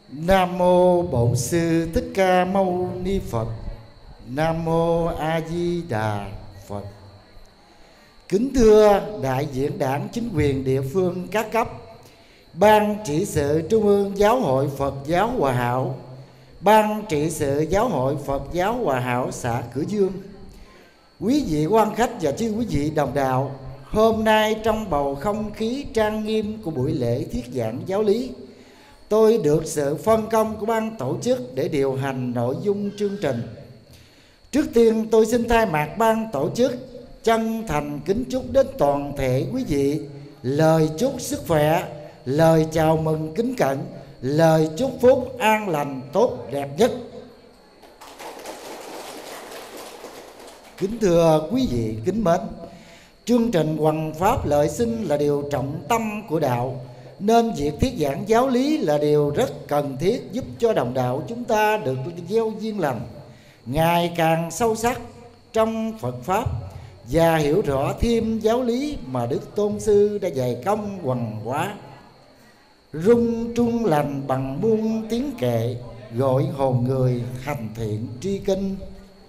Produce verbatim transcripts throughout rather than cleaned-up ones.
Nam mô Bổn Sư Thích Ca Mâu Ni Phật. Nam mô A Di Đà Phật. Kính thưa đại diện đảng, chính quyền địa phương các cấp, Ban trị sự Trung ương Giáo hội Phật giáo Hòa Hảo, Ban trị sự Giáo hội Phật giáo Hòa Hảo xã Cửa Dương, quý vị quan khách và chư quý vị đồng đạo, hôm nay trong bầu không khí trang nghiêm của buổi lễ thuyết giảng giáo lý, tôi được sự phân công của ban tổ chức để điều hành nội dung chương trình. Trước tiên tôi xin thay mặt ban tổ chức chân thành kính chúc đến toàn thể quý vị lời chúc sức khỏe, lời chào mừng kính cẩn, lời chúc phúc an lành tốt đẹp nhất. Kính thưa quý vị kính mến, chương trình hoằng pháp lợi sinh là điều trọng tâm của đạo, nên việc thuyết giảng giáo lý là điều rất cần thiết, giúp cho đồng đạo chúng ta được gieo duyên lành ngày càng sâu sắc trong Phật pháp và hiểu rõ thêm giáo lý mà Đức Tôn Sư đã dày công hoằng hóa. Rung trung lành bằng muôn tiếng kệ, gọi hồn người hành thiện tri kinh.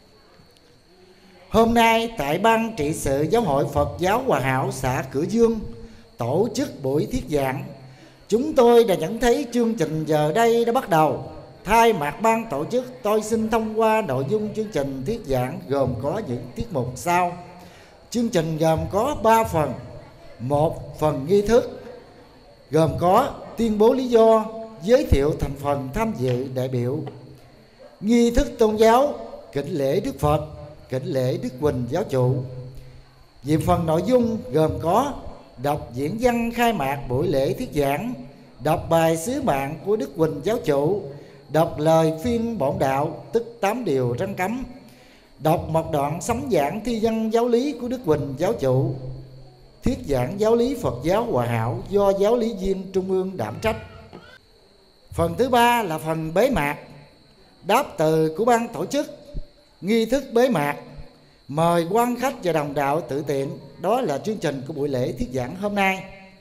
Hôm nay tại Ban trị sự Giáo hội Phật giáo Hòa Hảo xã Cửa Dương tổ chức buổi thuyết giảng, chúng tôi đã nhận thấy chương trình giờ đây đã bắt đầu. Thay mặt ban tổ chức, tôi xin thông qua nội dung chương trình thuyết giảng gồm có những tiết mục sau. Chương trình gồm có ba phần. Một, phần nghi thức gồm có tuyên bố lý do, giới thiệu thành phần tham dự đại biểu, nghi thức tôn giáo, kính lễ Đức Phật, kính lễ Đức Huỳnh giáo chủ. Về phần nội dung gồm có đọc diễn văn khai mạc buổi lễ thuyết giảng, đọc bài sứ mạng của Đức Huỳnh giáo chủ, đọc lời phiên bổn đạo tức tám điều răn cấm, đọc một đoạn sấm giảng thi văn giáo lý của Đức Huỳnh giáo chủ, thuyết giảng giáo lý Phật giáo Hòa Hảo do giáo lý viên Trung ương đảm trách. Phần thứ ba là phần bế mạc, đáp từ của ban tổ chức, nghi thức bế mạc, mời quan khách và đồng đạo tự tiện. Đó là chương trình của buổi lễ thuyết giảng hôm nay.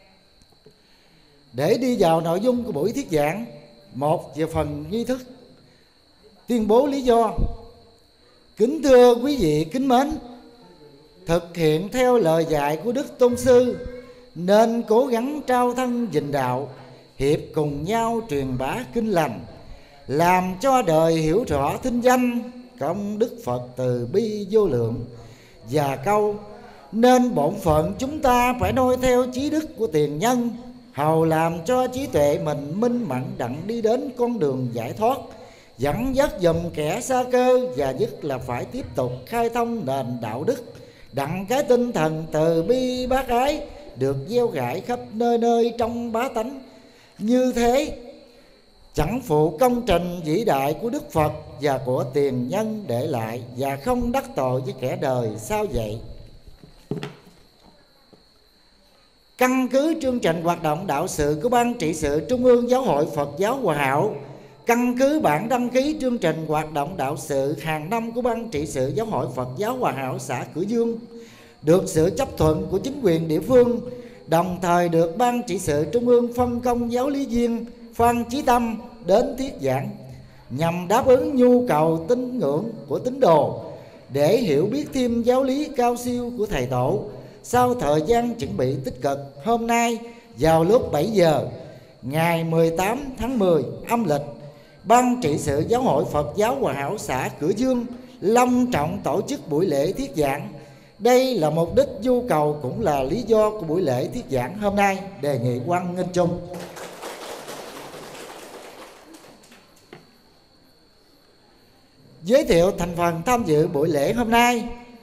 Để đi vào nội dung của buổi thuyết giảng, một, về phần nghi thức tuyên bố lý do. Kính thưa quý vị kính mến, thực hiện theo lời dạy của Đức Tôn Sư nên cố gắng trao thân gìn đạo, hiệp cùng nhau truyền bá kinh lành, làm cho đời hiểu rõ thinh danh công đức Phật từ bi vô lượng. Và câu nên bổn phận chúng ta phải noi theo chí đức của tiền nhân, hầu làm cho trí tuệ mình minh mẫn đặng đi đến con đường giải thoát, dẫn dắt dùm kẻ xa cơ, và nhất là phải tiếp tục khai thông nền đạo đức, đặng cái tinh thần từ bi bác ái được gieo rải khắp nơi nơi trong bá tánh. Như thế chẳng phụ công trình vĩ đại của Đức Phật và của tiền nhân để lại, và không đắc tội với kẻ đời sao vậy. Căn cứ chương trình hoạt động đạo sự của Ban trị sự Trung ương Giáo hội Phật giáo Hòa Hảo, căn cứ bản đăng ký chương trình hoạt động đạo sự hàng năm của Ban trị sự Giáo hội Phật giáo Hòa Hảo xã Cửa Dương, được sự chấp thuận của chính quyền địa phương, đồng thời được Ban trị sự Trung ương phân công giáo lý viên Phan Chí Tâm đến thuyết giảng, nhằm đáp ứng nhu cầu tín ngưỡng của tín đồ, để hiểu biết thêm giáo lý cao siêu của Thầy Tổ. Sau thời gian chuẩn bị tích cực, hôm nay vào lúc bảy giờ ngày mười tám tháng mười âm lịch, Ban trị sự Giáo hội Phật giáo Hòa Hảo xã Cửa Dương long trọng tổ chức buổi lễ thuyết giảng. Đây là mục đích, nhu cầu cũng là lý do của buổi lễ thuyết giảng hôm nay. Đề nghị hoan nghênh chung. Giới thiệu thành phần tham dự buổi lễ hôm nay.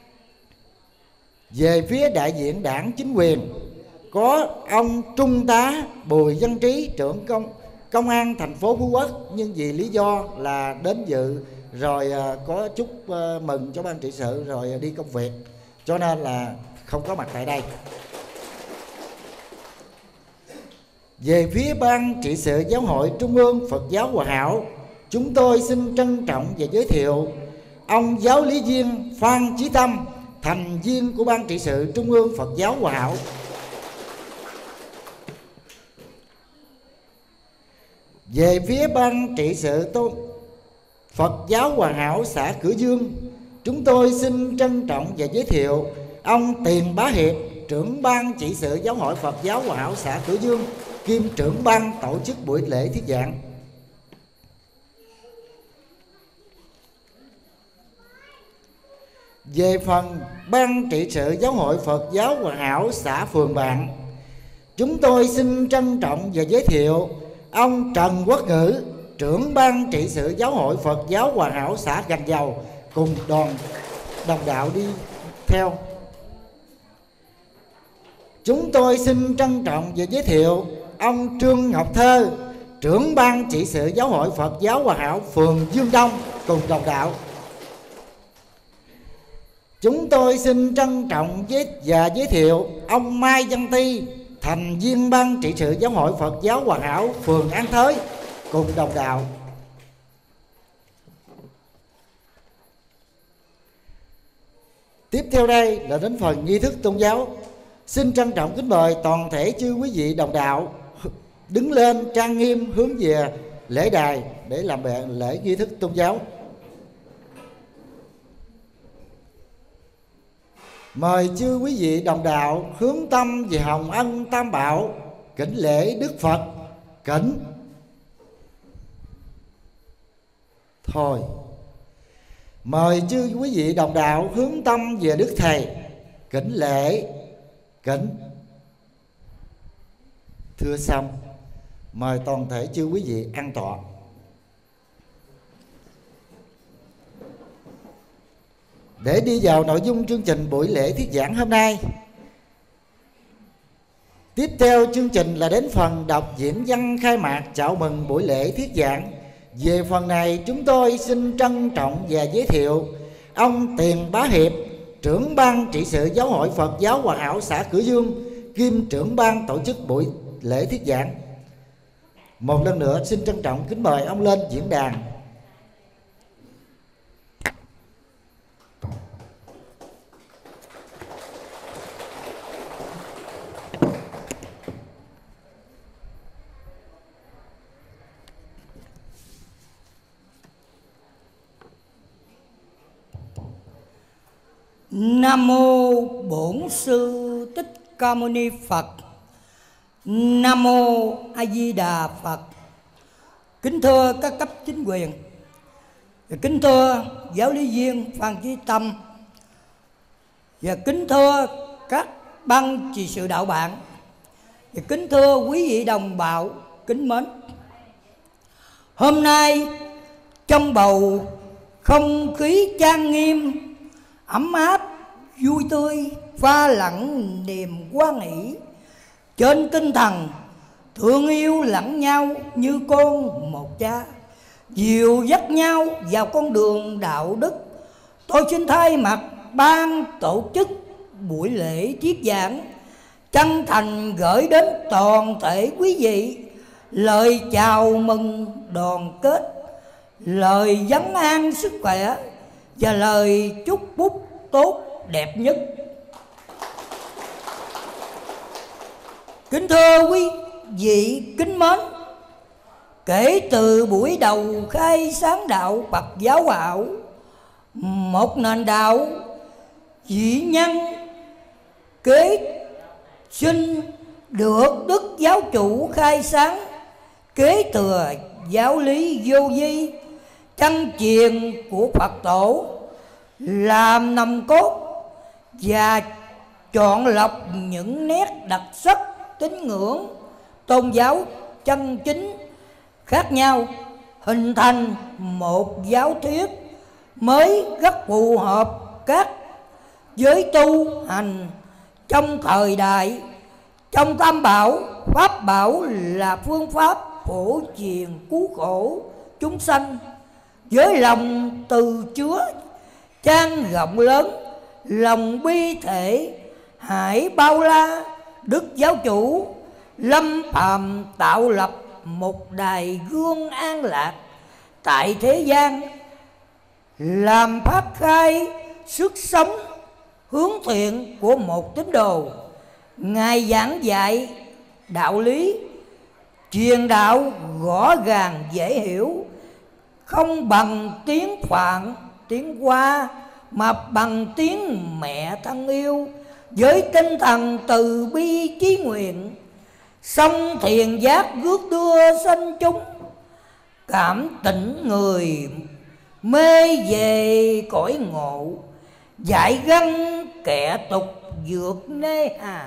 Về phía đại diện đảng chính quyền có ông Trung tá Bùi Văn Trí, trưởng công công an thành phố Phú Quốc, nhưng vì lý do là đến dự rồi có chúc mừng cho ban trị sự rồi đi công việc, cho nên là không có mặt tại đây. Về phía Ban trị sự Giáo hội Trung ương Phật giáo Hòa Hảo, chúng tôi xin trân trọng và giới thiệu ông giáo lý viên Phan Chí Tâm, thành viên của Ban trị sự Trung ương Phật giáo Hòa Hảo. Về phía ban trị sự tôn Phật giáo Hòa Hảo xã Cửa Dương, chúng tôi xin trân trọng và giới thiệu ông Tiền Bá Hiệp, trưởng ban trị sự Giáo hội Phật giáo Hòa Hảo xã Cửa Dương, kiêm trưởng ban tổ chức buổi lễ thuyết giảng. Về phần ban trị sự Giáo hội Phật giáo Hòa Hảo xã Phường Bạn, chúng tôi xin trân trọng và giới thiệu ông Trần Quốc Ngữ, trưởng ban trị sự Giáo hội Phật giáo Hòa Hảo xã Gành Dầu, cùng đoàn đồng đạo đi theo. Chúng tôi xin trân trọng và giới thiệu ông Trương Ngọc Thơ, trưởng ban trị sự Giáo hội Phật giáo Hòa Hảo phường Dương Đông, cùng đồng đạo. Chúng tôi xin trân trọng và giới thiệu ông Mai Văn Ti, thành viên ban trị sự Giáo hội Phật giáo Hòa Hảo phường An Thới, cùng đồng đạo. Tiếp theo đây là đến phần nghi thức tôn giáo. Xin trân trọng kính mời toàn thể chư quý vị đồng đạo đứng lên trang nghiêm hướng về lễ đài để làm lễ nghi thức tôn giáo. Mời chư quý vị đồng đạo hướng tâm về hồng ân tam bảo, kính lễ Đức Phật. Kính. Thôi. Mời chư quý vị đồng đạo hướng tâm về Đức Thầy, kính lễ. Kính. Thưa xong, mời toàn thể chư quý vị an tọa. Để đi vào nội dung chương trình buổi lễ thuyết giảng hôm nay, tiếp theo chương trình là đến phần đọc diễn văn khai mạc chào mừng buổi lễ thuyết giảng. Về phần này, chúng tôi xin trân trọng và giới thiệu ông Tiền Bá Hiệp, trưởng ban trị sự Giáo hội Phật giáo Hòa Hảo xã Cửa Dương, kiêm trưởng ban tổ chức buổi lễ thuyết giảng. Một lần nữa xin trân trọng kính mời ông lên diễn đàn. Nam mô Bổn Sư Thích Ca Mâu Ni Phật. Nam mô A Di Đà Phật. Kính thưa các cấp chính quyền, kính thưa giáo lý viên Phan Chí Tâm, và kính thưa các ban trị sự đạo bạn, và kính thưa quý vị đồng bào kính mến. Hôm nay trong bầu không khí trang nghiêm, ấm áp, vui tươi, pha lẫn niềm hoan hỷ, trên tinh thần thương yêu lẫn nhau như con một cha, dìu dắt nhau vào con đường đạo đức, tôi xin thay mặt ban tổ chức buổi lễ thuyết giảng chân thành gửi đến toàn thể quý vị lời chào mừng đoàn kết, lời vấn an sức khỏe và lời chúc phúc tốt đẹp nhất. Kính thưa quý vị kính mến, kể từ buổi đầu khai sáng đạo Phật giáo Hòa Hảo, một nền đạo vĩ nhân kế sinh được Đức Giáo chủ khai sáng, kế thừa giáo lý vô vi chân truyền của Phật tổ làm nòng cốt và chọn lọc những nét đặc sắc tín ngưỡng tôn giáo chân chính khác nhau, hình thành một giáo thuyết mới rất phù hợp các giới tu hành trong thời đại. Trong Tam Bảo, Pháp Bảo là phương pháp phổ truyền cứu khổ chúng sanh với lòng từ chứa chan rộng lớn, lòng bi thể hải bao la. Đức Giáo chủ lâm phàm tạo lập một đài gương an lạc tại thế gian, làm phát khai sức sống hướng thiện của một tín đồ. Ngài giảng dạy đạo lý truyền đạo rõ ràng dễ hiểu, không bằng tiếng Phạn tiếng Hoa, mà bằng tiếng mẹ thân yêu, với tinh thần từ bi chí nguyện, song thiền giác rước đưa sanh chúng, cảm tỉnh người mê về cõi ngộ, giải gân kẻ tục vượt nê hà.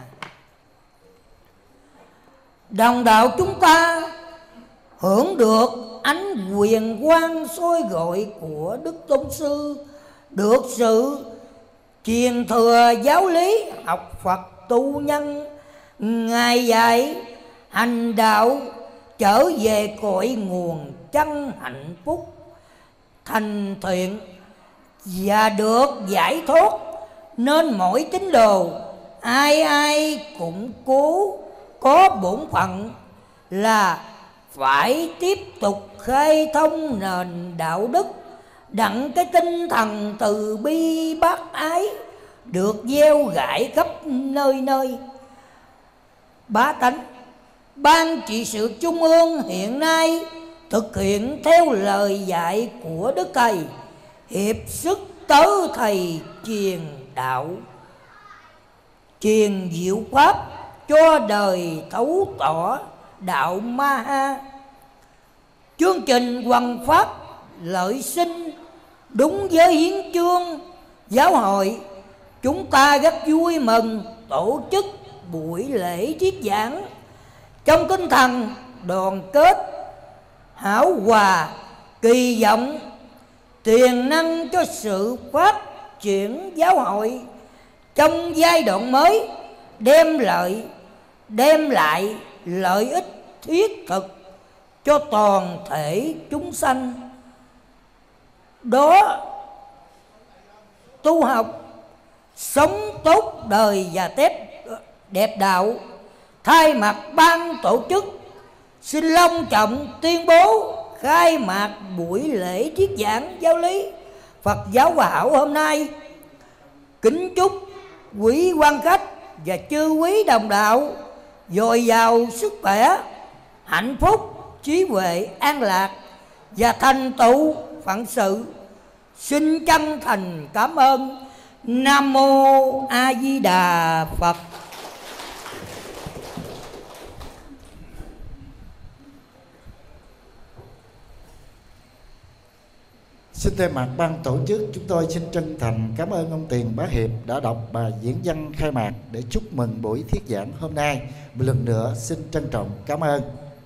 Đồng đạo chúng ta hưởng được ánh quyền quang soi gọi của Đức Tôn Sư, được sự truyền thừa giáo lý học Phật tu nhân. Ngài dạy hành đạo trở về cội nguồn chân hạnh phúc, thành thiện và được giải thoát, nên mỗi tín đồ ai ai cũng cố có bổn phận là phải tiếp tục khai thông nền đạo đức, đặng cái tinh thần từ bi bác ái được gieo rải khắp nơi nơi. Bá tánh Ban trị sự Trung ương hiện nay thực hiện theo lời dạy của Đức Thầy, hiệp sức tớ Thầy truyền đạo, truyền diệu pháp cho đời thấu tỏ đạo Ma Ha. Chương trình hoằng pháp lợi sinh đúng với hiến chương giáo hội, chúng ta rất vui mừng tổ chức buổi lễ thuyết giảng trong tinh thần đoàn kết hảo hòa, kỳ vọng tiềm năng cho sự phát triển giáo hội trong giai đoạn mới, đem lợi đem lại lợi ích thiết thực cho toàn thể chúng sanh. Đó tu học sống tốt đời và tép đẹp đạo. Thay mặt ban tổ chức xin long trọng tuyên bố khai mạc buổi lễ thuyết giảng giáo lý Phật giáo Hòa Hảo hôm nay. Kính chúc quý quan khách và chư quý đồng đạo dồi dào sức khỏe, hạnh phúc, trí huệ, an lạc và thành tựu phận sự. Xin chân thành cảm ơn. Nam mô A Di Đà Phật. Xin thay mặt ban tổ chức, chúng tôi xin chân thành cảm ơn ông Tiền Bá Hiệp đã đọc bài diễn văn khai mạc để chúc mừng buổi thuyết giảng hôm nay. Một lần nữa xin trân trọng cảm ơn.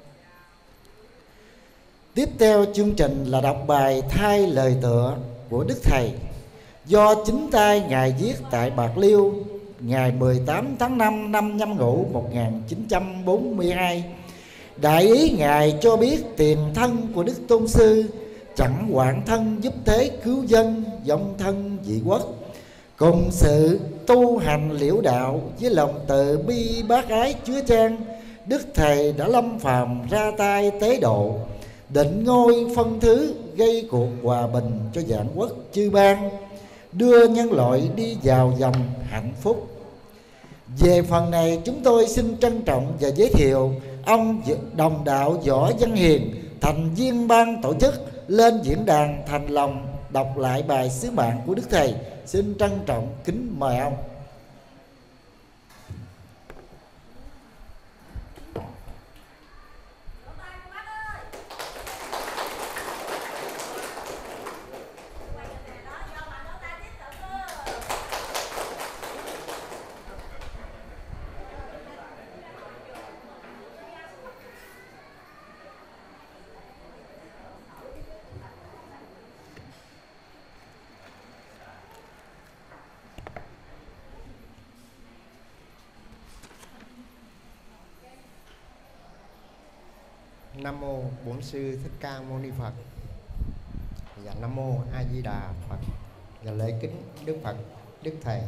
Tiếp theo chương trình là đọc bài thay lời tựa của Đức Thầy, do chính tay Ngài viết tại Bạc Liêu ngày mười tám tháng năm năm Nhâm Ngũ một nghìn chín trăm bốn mươi hai. Đại ý Ngài cho biết tiền thân của Đức Tôn Sư chẳng hoạn thân giúp thế cứu dân, dòng thân dị quốc, cùng sự tu hành liễu đạo với lòng từ bi bác ái chứa chan. Đức Thầy đã lâm phàm ra tay tế độ, định ngôi phân thứ, gây cuộc hòa bình cho vạn quốc chư ban, đưa nhân loại đi vào dòng hạnh phúc. Về phần này, chúng tôi xin trân trọng và giới thiệu ông đồng đạo Võ Văn Hiền, thành viên ban tổ chức, lên diễn đàn thành lòng đọc lại bài sứ mạng của Đức Thầy. Xin trân trọng kính mời ông. Nam mô Bổn Sư Thích Ca Mâu Ni Phật. Và Nam mô A Di Đà Phật. Và lễ kính Đức Phật, Đức Thầy.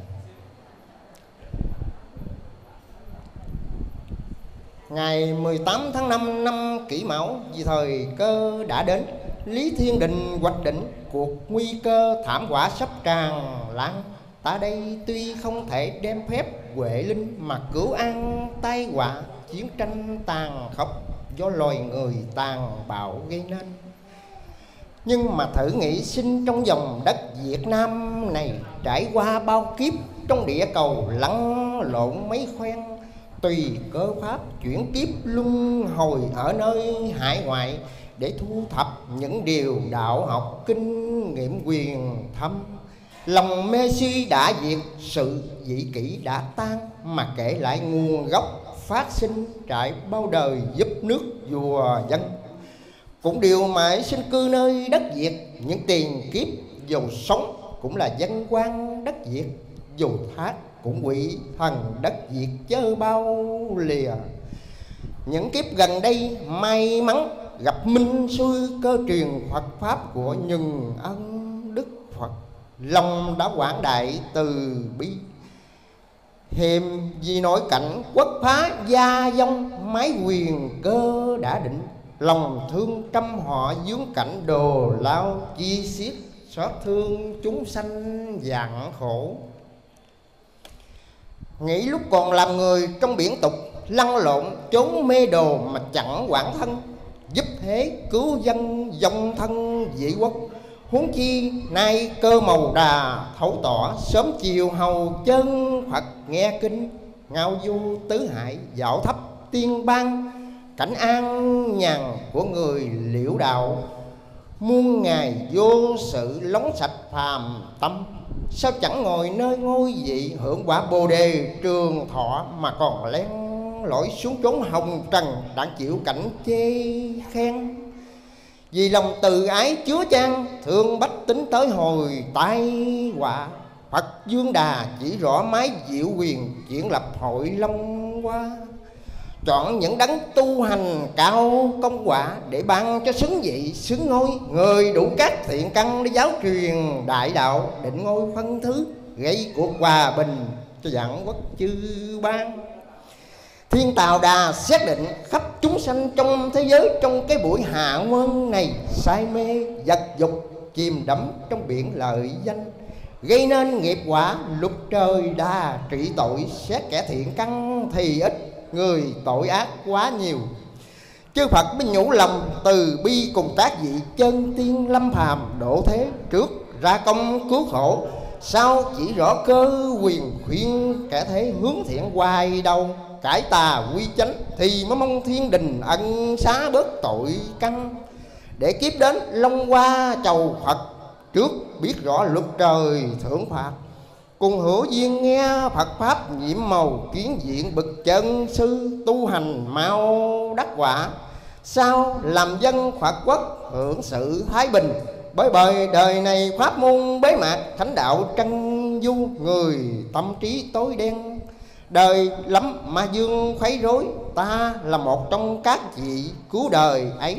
Ngày mười tám tháng năm năm Kỷ Mão, vì thời cơ đã đến, Lý Thiên Định hoạch định cuộc nguy cơ thảm họa sắp tràn lan. Ta đây tuy không thể đem phép huệ linh mà cứu an tai họa chiến tranh tàn khốc. do loài người tàn bạo gây nên. Nhưng mà thử nghĩ sinh trong dòng đất Việt Nam này, trải qua bao kiếp trong địa cầu lăn lộn mấy khoen, tùy cơ pháp chuyển kiếp luân hồi ở nơi hải ngoại để thu thập những điều đạo học kinh nghiệm quyền thâm. Lòng mê si đã diệt, sự dị kỷ đã tan, mà kể lại nguồn gốc phát sinh trải bao đời giúp nước vua dân. Cũng điều mãi sinh cư nơi đất Việt, những tiền kiếp dù sống cũng là dân quan đất Việt, dù thác cũng quỷ thần đất Việt chớ bao lìa. Những kiếp gần đây may mắn gặp minh xuôi cơ truyền Phật pháp của Nhân Ân Đức Phật, lòng đã quảng đại từ bi. Hiềm vì nội cảnh quốc phá gia vong, mái quyền cơ đã định, lòng thương trăm họ vướng cảnh đồ lao chi xiết, xót thương chúng sanh vạn khổ. Nghĩ lúc còn làm người trong biển tục, lăn lộn trốn mê đồ mà chẳng quản thân, giúp thế cứu dân dòng thân dị quốc. Huống chi nay cơ màu đà thấu tỏ, sớm chiều hầu chân Phật nghe kinh, ngao du tứ hải dạo thấp tiên ban, cảnh an nhàn của người liễu đạo. Muôn ngày vô sự lóng sạch phàm tâm, sao chẳng ngồi nơi ngôi vị hưởng quả bồ đề trường thọ, mà còn len lỏi xuống chốn hồng trần đặng chịu cảnh chê khen. Vì lòng từ ái chứa chan, thương bách tính tới hồi tai họa, Phật Dương Đà chỉ rõ mái diệu quyền, chuyển lập hội Long Hoa. Chọn những đấng tu hành cao công quả, để ban cho xứng vị xứng ngôi, người đủ các thiện căn để giáo truyền đại đạo, định ngôi phân thứ, gây cuộc hòa bình cho vạn quốc chư ban. Thiên Tào Đà xác định khắp chúng sanh trong thế giới, trong cái buổi hạ quân này say mê vật dục, chìm đắm trong biển lợi danh, gây nên nghiệp quả lục trời đà trị tội. Xét kẻ thiện căn thì ít, người tội ác quá nhiều. Chư Phật mới nhủ lòng từ bi cùng tác vị, chân tiên lâm phàm độ thế, trước ra công cứu khổ, sau chỉ rõ cơ quyền khuyên kẻ thế hướng thiện hoài đầu. Cải tà quy chánh thì mới mong thiên đình ân xá bớt tội căn, để kiếp đến Long Hoa chầu Phật, trước biết rõ luật trời thưởng phạt. Cùng hữu duyên nghe Phật pháp nhiệm màu, kiến diện bậc chân sư tu hành mau đắc quả. Sau làm dân Phật quốc hưởng sự thái bình, bởi bời đời này pháp môn bế mạc, thánh đạo trăng du, người tâm trí tối đen. Đời lắm ma dương khuấy rối, ta là một trong các vị cứu đời ấy.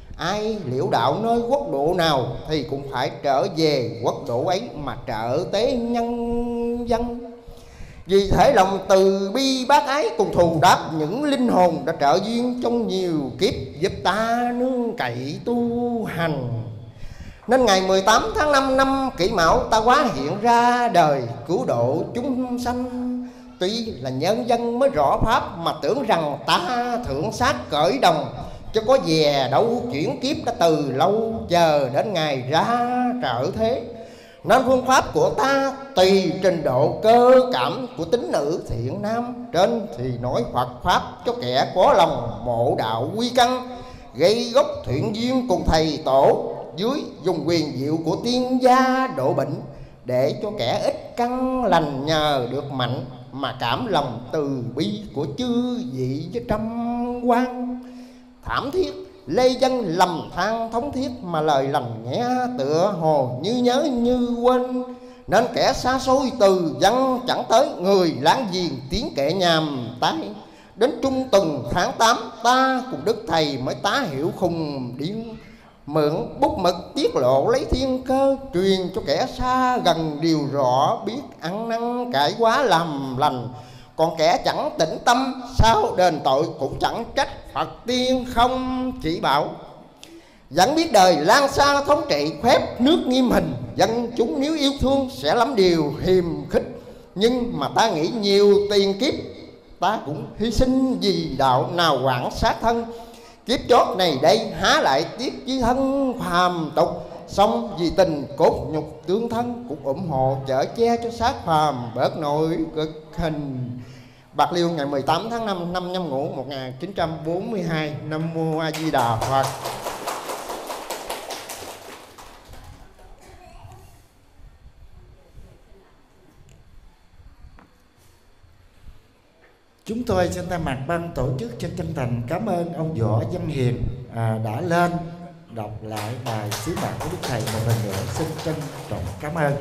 Ai liễu đạo nơi quốc độ nào thì cũng phải trở về quốc độ ấy mà trợ tế nhân dân. Vì thể lòng từ bi bác ái cùng thù đáp những linh hồn đã trợ duyên trong nhiều kiếp, giúp ta nương cậy tu hành. Nên ngày mười tám tháng năm năm Kỷ Mão, ta hóa hiện ra đời cứu độ chúng sanh. Tuy là nhân dân mới rõ pháp, mà tưởng rằng ta thượng sát cởi đồng, chứ có về đâu chuyển kiếp đã từ lâu, chờ đến ngày ra trợ thế. Nên phương pháp của ta tùy trình độ cơ cảm của tín nữ thiện nam. Trên thì nói Phật pháp cho kẻ có lòng mộ đạo quy căn, gây gốc thiện duyên cùng thầy tổ. Dưới dùng quyền diệu của tiên gia độ bệnh, để cho kẻ ít căn lành nhờ được mạnh, mà cảm lòng từ bi của chư vị với trăm quan. Thảm thiết lê dân lầm than thống thiết, mà lời lành nghe tựa hồ như nhớ như quên. Nên kẻ xa xôi từ dân chẳng tới, người láng giềng tiếng kệ nhàm tái. Đến trung tuần tháng tám, ta cùng đức thầy mới tá hiểu khùng điên. Mượn bút mực tiết lộ lấy thiên cơ, truyền cho kẻ xa gần điều rõ, biết ăn năn cải quá làm lành. Còn kẻ chẳng tĩnh tâm, sao đền tội cũng chẳng trách Phật tiên không chỉ bảo. Vẫn biết đời lan xa thống trị, phép nước nghiêm hình, dân chúng nếu yêu thương sẽ lắm điều hiềm khích. Nhưng mà ta nghĩ nhiều tiền kiếp, ta cũng hy sinh vì đạo nào quảng sát thân. Kiếp chót này đây há lại tiếc chí thân phàm tục, song vì tình cốt nhục tương thân cũng ủng hộ chở che cho xác phàm bớt nỗi cực hình. Bạc Liêu ngày mười tám tháng năm năm Nhâm Ngũ một nghìn chín trăm bốn mươi hai. Nam Mô A Di Đà Phật. Chúng tôi xin thay mặt ban tổ chức chân chân thành cảm ơn ông Võ Văn Hiền à, đã lên đọc lại bài sứ mạng của Đức Thầy một lần nữa, xin trân trọng cảm ơn.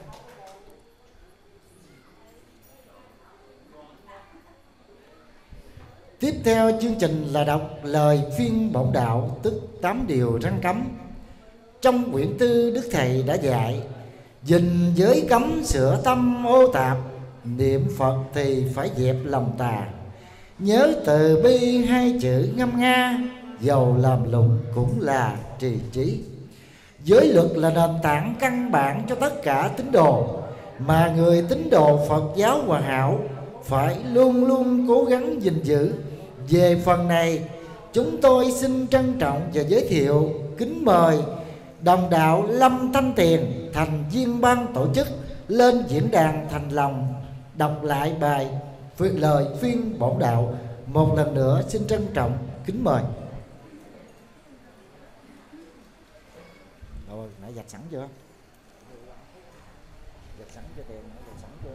Tiếp theo chương trình là đọc lời phiên bổn đạo, tức tám điều răn cấm. Trong quyển tư Đức Thầy đã dạy: gìn giới cấm sửa tâm ô tạp, niệm Phật thì phải dẹp lòng tà. Nhớ từ bi hai chữ ngâm nga, dầu làm lụng cũng là trì trí. Giới luật là nền tảng căn bản cho tất cả tín đồ, mà người tín đồ Phật giáo Hòa Hảo phải luôn luôn cố gắng gìn giữ. Về phần này, chúng tôi xin trân trọng và giới thiệu kính mời đồng đạo Lâm Thanh Tiền, thành viên ban tổ chức, lên diễn đàn thành lòng đọc lại bài phiên lời phiên bổn đạo. Một lần nữa xin trân trọng kính mời. Rồi, nãy dạch sẵn chưa? Dạch sẵn cho Tiền, nãy dạch sẵn chưa?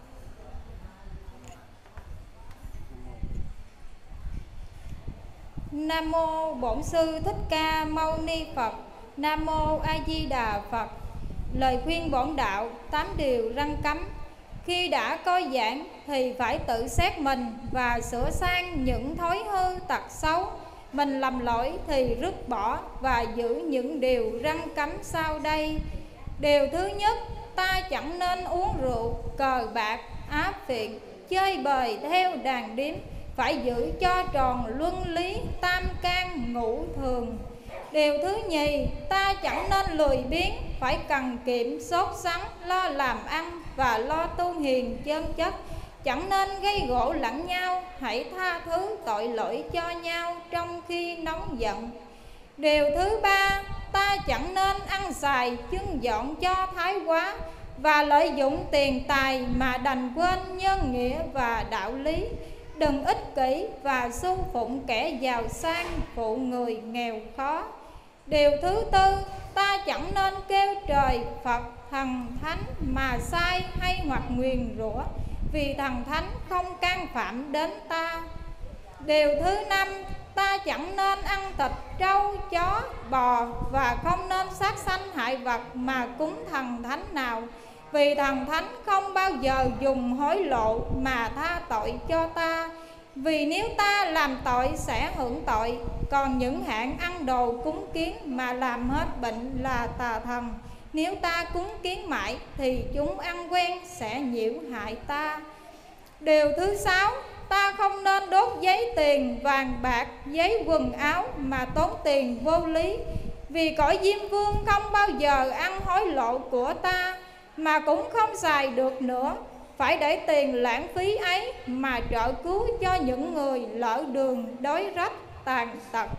Nam mô Bổn Sư Thích Ca Mâu Ni Phật. Nam mô A Di Đà Phật. Lời khuyên bổn đạo tám điều răn cấm. Khi đã coi giảng thì phải tự xét mình và sửa sang những thói hư tật xấu. Mình lầm lỗi thì rứt bỏ và giữ những điều răn cấm sau đây. Điều thứ nhất, ta chẳng nên uống rượu, cờ bạc, áp phiện, chơi bời theo đàn điếm. Phải giữ cho tròn luân lý tam can ngũ thường. Điều thứ nhì, ta chẳng nên lười biếng, phải cần kiệm sốt sắng, lo làm ăn và lo tu hiền chân chất. Chẳng nên gây gổ lẫn nhau, hãy tha thứ tội lỗi cho nhau trong khi nóng giận. Điều thứ ba, ta chẳng nên ăn xài chưng dọn cho thái quá, và lợi dụng tiền tài mà đành quên nhân nghĩa và đạo lý. Đừng ích kỷ và su phụng kẻ giàu sang, phụ người nghèo khó. Điều thứ tư, ta chẳng nên kêu trời, Phật, thần, thánh mà sai hay hoặc nguyền rủa, vì thần thánh không can phạm đến ta. Điều thứ năm, ta chẳng nên ăn thịt trâu, chó, bò và không nên sát sanh hại vật mà cúng thần thánh nào, vì thần thánh không bao giờ dùng hối lộ mà tha tội cho ta. Vì nếu ta làm tội sẽ hưởng tội. Còn những hạng ăn đồ cúng kiến mà làm hết bệnh là tà thần. Nếu ta cúng kiến mãi thì chúng ăn quen sẽ nhiễu hại ta. Điều thứ sáu, ta không nên đốt giấy tiền, vàng bạc, giấy quần áo mà tốn tiền vô lý. Vì cõi Diêm Vương không bao giờ ăn hối lộ của ta, mà cũng không xài được nữa. Phải để tiền lãng phí ấy mà trợ cứu cho những người lỡ đường, đói rách, tàn tật.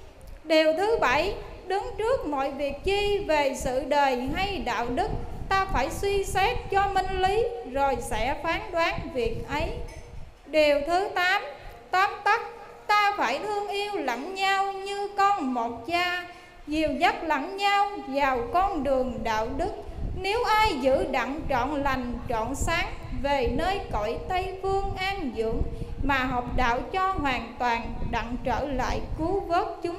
Điều thứ bảy, đứng trước mọi việc chi về sự đời hay đạo đức, ta phải suy xét cho minh lý rồi sẽ phán đoán việc ấy. Điều thứ tám, tóm tắt, ta phải thương yêu lẫn nhau như con một cha, dìu dắt lẫn nhau vào con đường đạo đức. Nếu ai giữ đặng trọn lành trọn sáng, về nơi cõi Tây Phương an dưỡng, mà học đạo cho hoàn toàn, đặng trở lại cứu vớt chúng.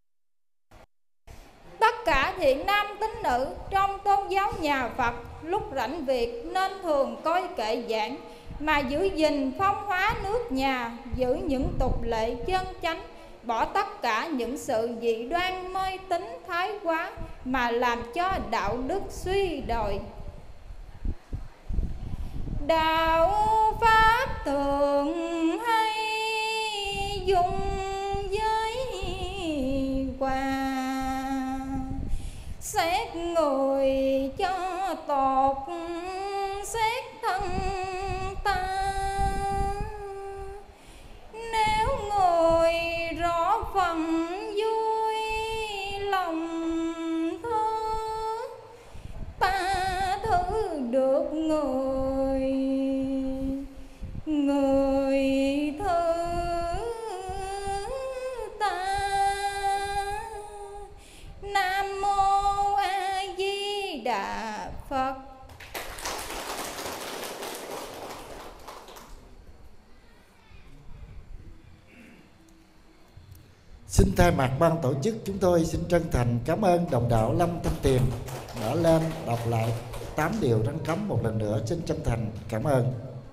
Tất cả thiện nam tín nữ trong tôn giáo nhà Phật lúc rảnh việc nên thường coi kệ giảng, mà giữ gìn phong hóa nước nhà, giữ những tục lệ chân chánh, bỏ tất cả những sự dị đoan mê tín thái quá mà làm cho đạo đức suy đồi. Đạo pháp thường hay dùng giới quà, xét người cho tột xét thân ta. Nếu người rõ phần một người người thứ ta. Nam mô A Di Đà Phật. Xin thay mặt ban tổ chức, chúng tôi xin chân thành cảm ơn đồng đạo Lâm Thanh Tiền đã lên đọc lại tám điều răn cấm một lần nữa. Xin chân thành cảm ơn.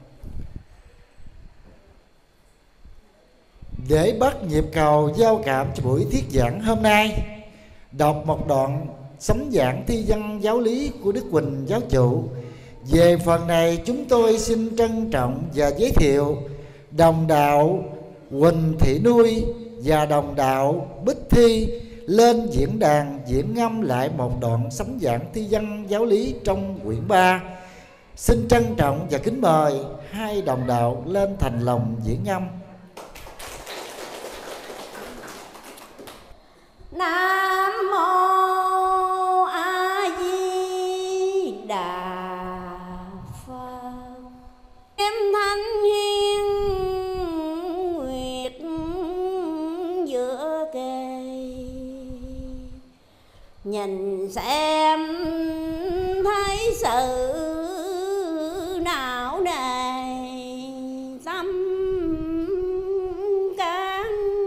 Để bắt nhịp cầu giao cảm cho buổi thuyết giảng hôm nay, đọc một đoạn sấm giảng thi văn giáo lý của Đức Huỳnh giáo chủ. Về phần này, chúng tôi xin trân trọng và giới thiệu đồng đạo Huỳnh Thị Nuôi và đồng đạo Bích Thi lên diễn đàn diễn ngâm lại một đoạn sấm giảng thi văn giáo lý trong quyển ba. Xin trân trọng và kính mời hai đồng đạo lên thành lòng diễn ngâm. Nam mô A Di Đà Phật. Em thanh hiên nguyệt giữa cây, nhìn xem thấy sự não nề tâm can.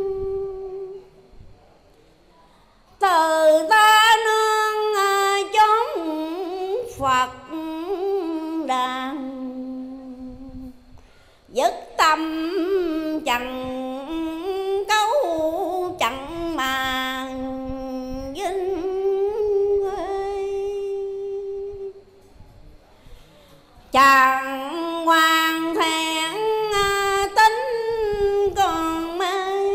Từ ta nương chốn Phật đàn, dứt tâm chẳng cấu chẳng màng vinh chẳng hoàn thẹn tính còn mây,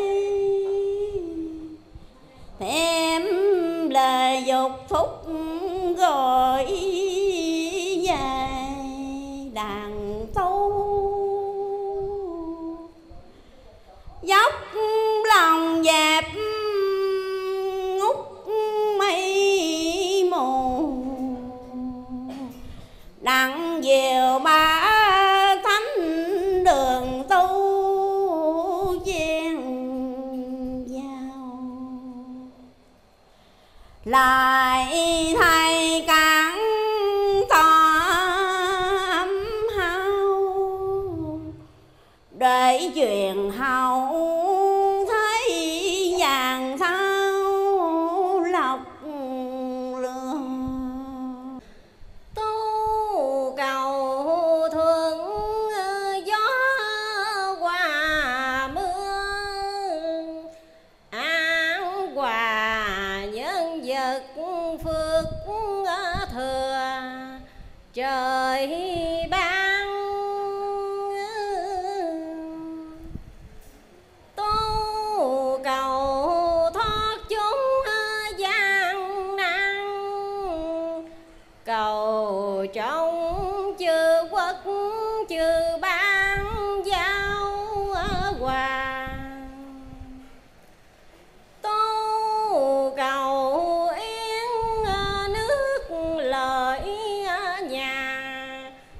thêm lời dục phúc gọi về đàn tu. Dốc lòng dẹp ngút mây mù, đặng diệu ba thánh đường tu chen vào. Lại thầy cản tỏ âm hao, để truyền hậu thấy vàng thao lọc lường. Tu cầu thương gió qua mưa, an hòa nhân vật phước thừa trời ban. Tu cầu thoát chúng gian nan, cầu trong chư quốc chư ban giao hòa. Tu cầu yên nước lợi nhà,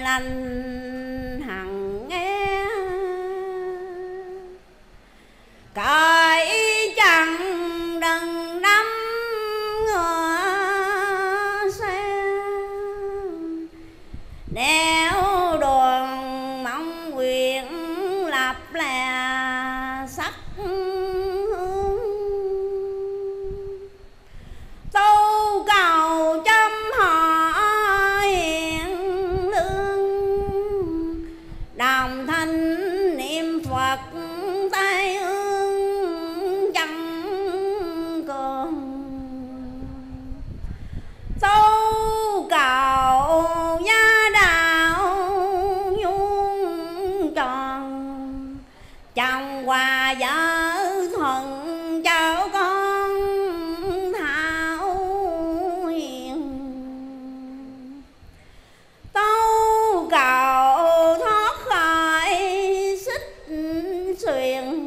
lành hằng nghe. Cởi chẳng đừng nắm ngựa xe, đeo đoàn mong nguyện lập là sắc hương. Tu cầu chăm họ hiền lương, đồng thanh niệm Phật tay ương chẳng còn. Tu cầu gia đạo nhuông tròn, chồng hòa vợ thuận cháu con thảo hiền. Tu cầu thoát khỏi xích xuyền,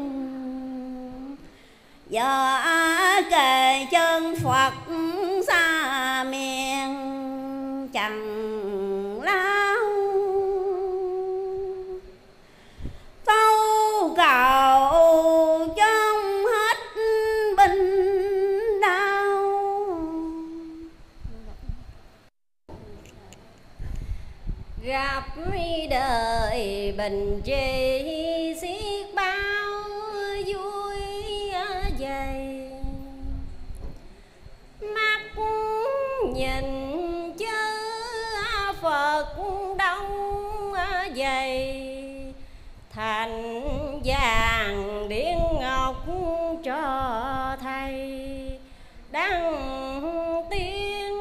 giờ kề chân Phật xa miền chẳng lao. Tu cầu trong hết binh đau, gặp đời bình trị xiết bao vui dày. Mắt nhìn chớ Phật đông dày, thành vàng điển ngọc cho thầy đăng tiên.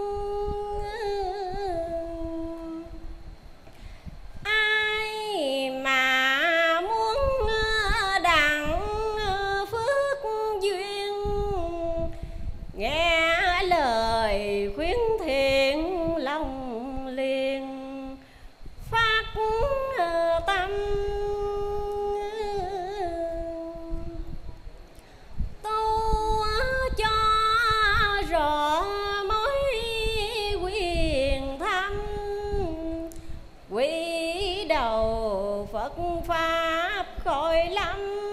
Ai mà muốn đặng phước duyên, nghe lời khuyến thiện lòng liền phát tâm. Tu cho rõ mối quyền thâm, quý đầu Phật pháp khỏi lắm